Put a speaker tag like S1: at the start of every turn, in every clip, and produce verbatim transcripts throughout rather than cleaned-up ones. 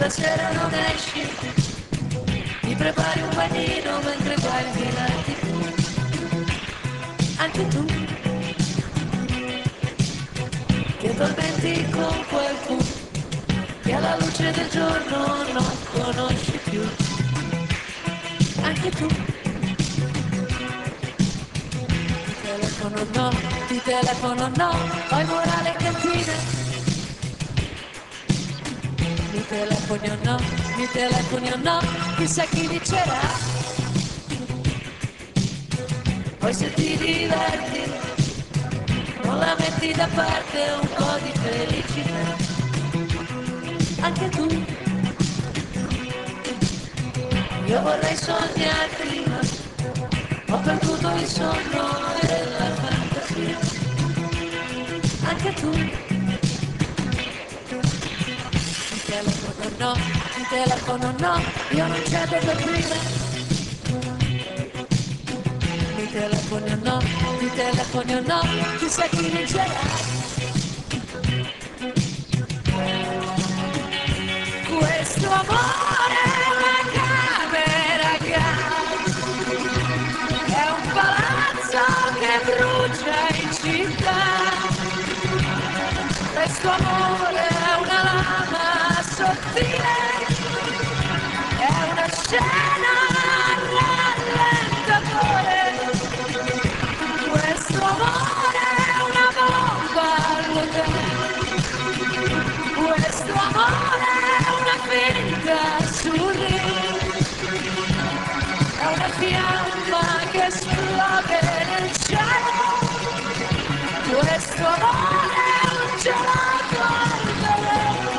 S1: la sera non esci, mi prepari un panino mentre guardi la tivù. Anche tu, che tormenti con qualcuno che alla luce del giorno non conosci più. Anche tu, ti telefono no, ti telefono no, poi morale cattiva. Mi telefoni o no, mi telefoni o no, chissà chi vincerà. Poi se ti diverti, non la metti da parte un po' di felicità. Anche tu, io vorrei sognarti, ma ho perduto il sonno e la fantasia. Anche tu, mi telefono no, mi telefono no, io non cedo per prima. Mi telefoni o no, mi telefoni o no, chissà chi vincerà. Questo amore è una camera gas, è un palazzo che brucia in città. Questo amore è una lama sottile, è una scena rallentatore. Questo amore è una bomba all'hotel, questo amore è una finta surreale, è una fiamma che esplode nel cielo. Questo amore è un gelato al veleno.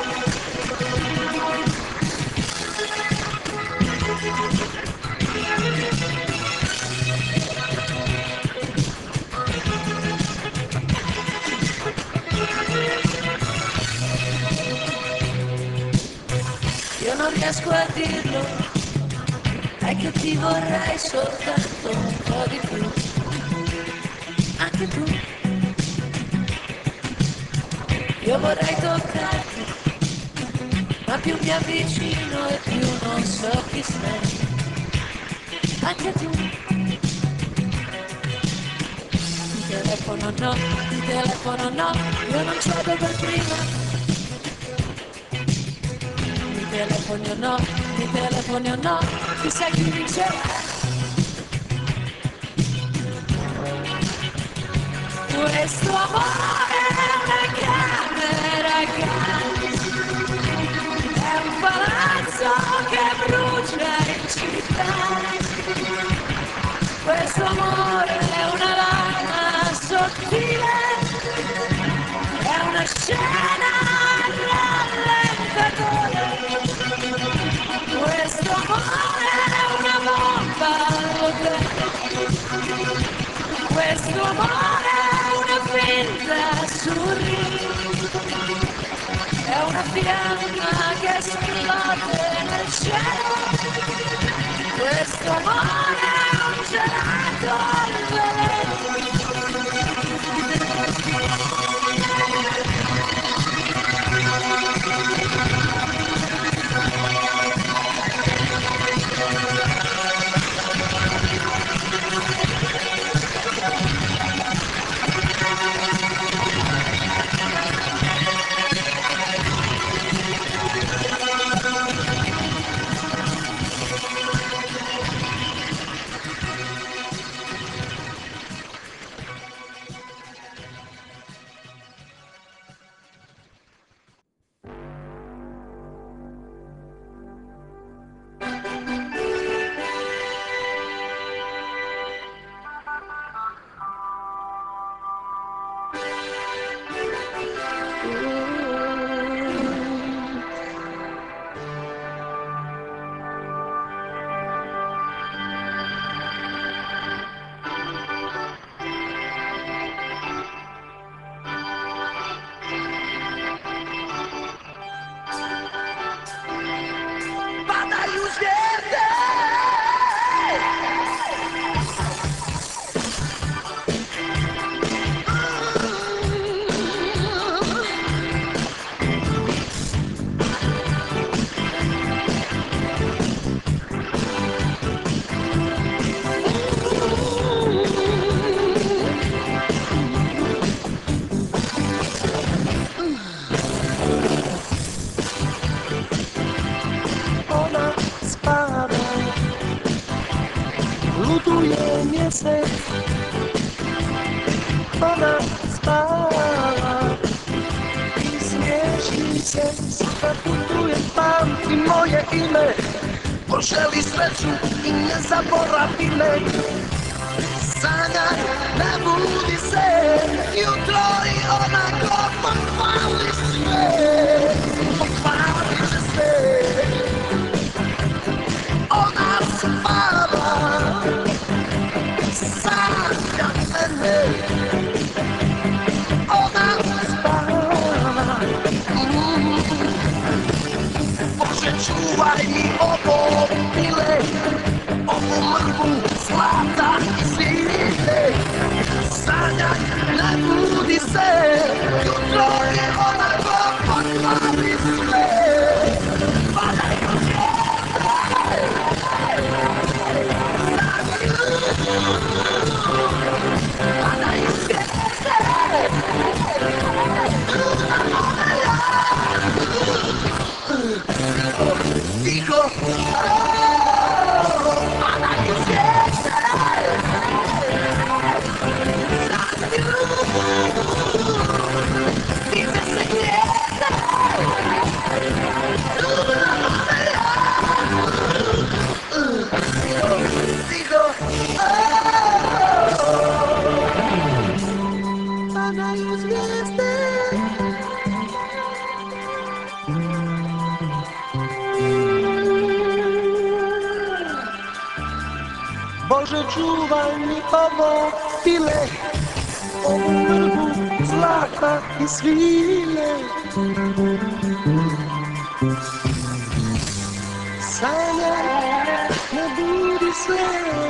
S1: Io non riesco a dirlo, è che ti vorrei soltanto un po' di più. Anche tu, io vorrei toccarti, ma più mi avvicino e più non so chi sei. Anche tu, ti telefono no, ti telefono no, io non cedo per prima. Mi telefoni o no, mi telefoni o no, chissà chi vincerà. Questo amore è una camera gas, è un palazzo che brucia in città. Questo amore è una lama sottile, è una scena rallentatore. Questo amore è una bomba all'hotel, questo amore è una finta surreale, è una fiamma che esplode nel cielo. Questo amore è un gelato al veleno.
S2: se ona spała i śmieszny się zaputuje, pamti moje imię, poželi sreću i ne zaboravi me. Sanjaj, ne budi se, jutro i onako pohvali sve, pohvali će se. Ona spava, sanja mene. Ona spava, mm. Bože čuvaj mi ovo pile, ovu mrvu zlata i svile. Sanjaj, ne budi se, jutro je onako pohvali sve. Padaju zvijezde, padaju zvijezde, luna moja. Tiho, padaju zvijezde, dice se gnjezde, luna moja. Tiho, padaju zvijezde. Bože čuvaj mi ovo pile, ovu mrvu zlata i svile. Sanjaj, ne budi se.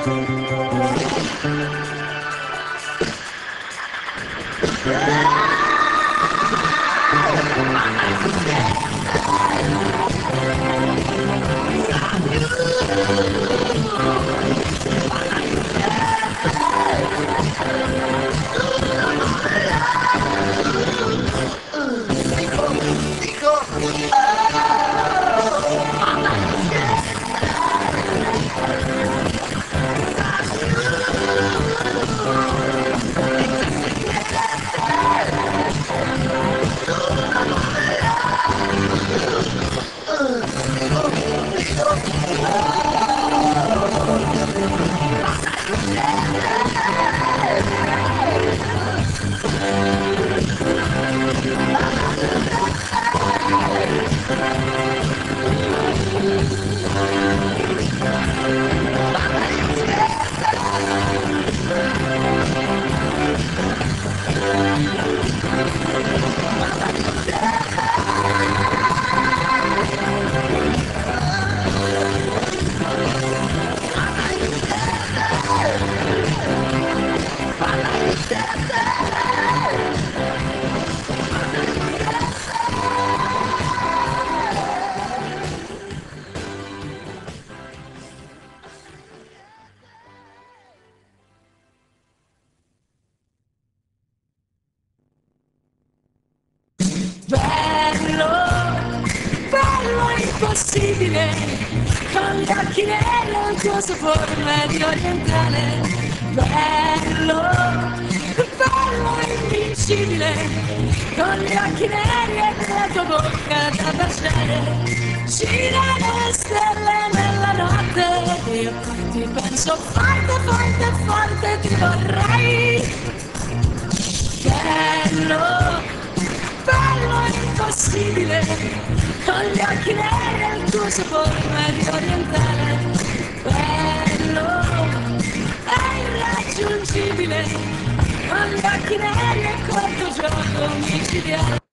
S1: Bello, bello impossibile, con gli occhi neri e il tuo sapore medio orientale. Bello, bello invincibile, con gli occhi neri e la tua bocca da baciare. Gira le stelle nella notte, io ti penso forte, forte, forte, ti vorrei. Bello, bello impossibile, con gli occhi neri e il tuo sapore medio orientale. Bello, è irraggiungibile, con gli occhi neri e quel tuo gioco micidiale.